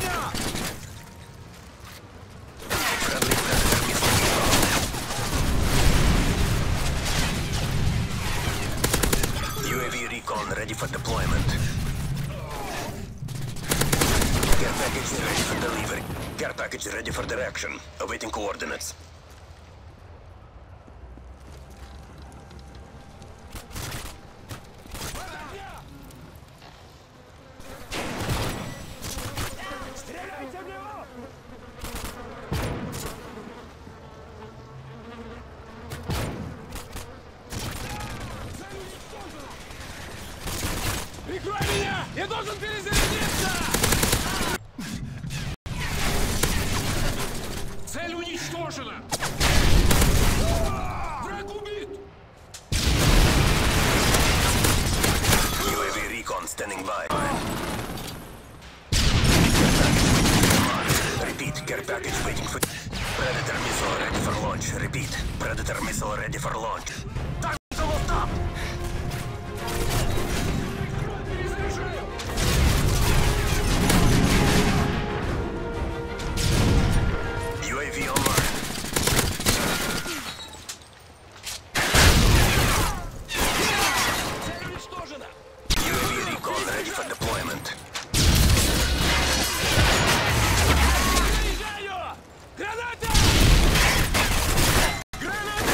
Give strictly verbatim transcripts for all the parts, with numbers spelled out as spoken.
U A V recon ready for deployment. Care package ready for delivery. Care package ready for direction. Awaiting coordinates. Прикрой меня! Я должен перезарядиться! Цель уничтожена! Враг убит! U A V recon standing by. Repeat, care package waiting for... Predator missile ready for launch. Repeat, Predator missile ready for launch. Time to lift up! U A V online. Цель уничтожена! U A V recon ready for deployment. Заезжаю! Граната! Граната!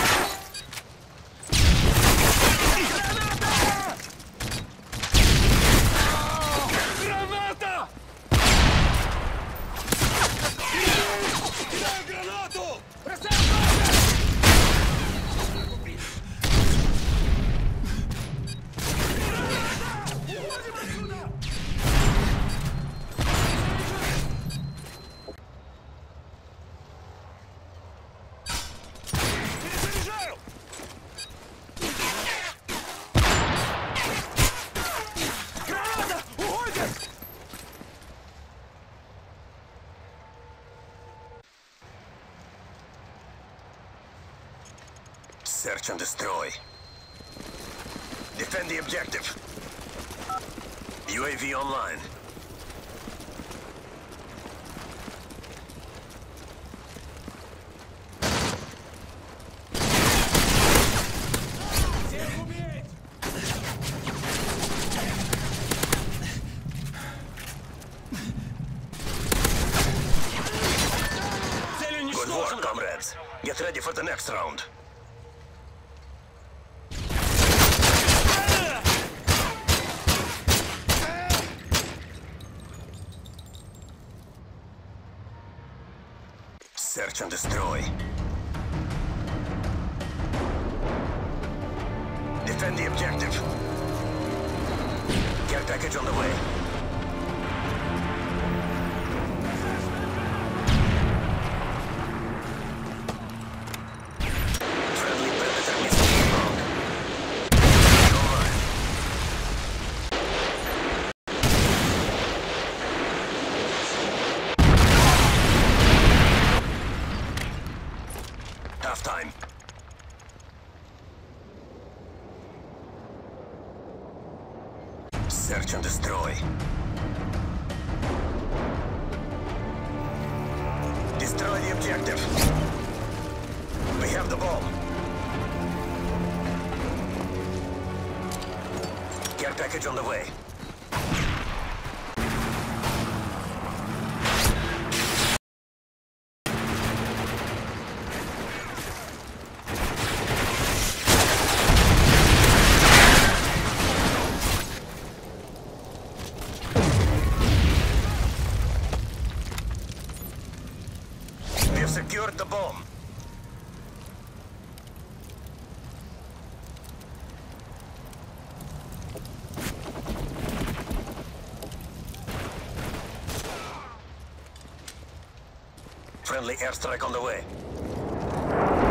Граната! Граната! Кидаю гранату! Бросаю гранату! Уходим отсюда! Перезаряжаю! Граната! Уходим! Search and destroy. Defend the objective. U A V online. Всех убить! Цель Good work, уничтожена! comrades. Get ready for the next round. Search and destroy. Defend the objective. Care package on the way. Friendly Predator missile inbound. Online. Half time. Search and destroy. Destroy the objective. We have the bomb. Care package on the way. We have secured the bomb. Friendly airstrike on the way.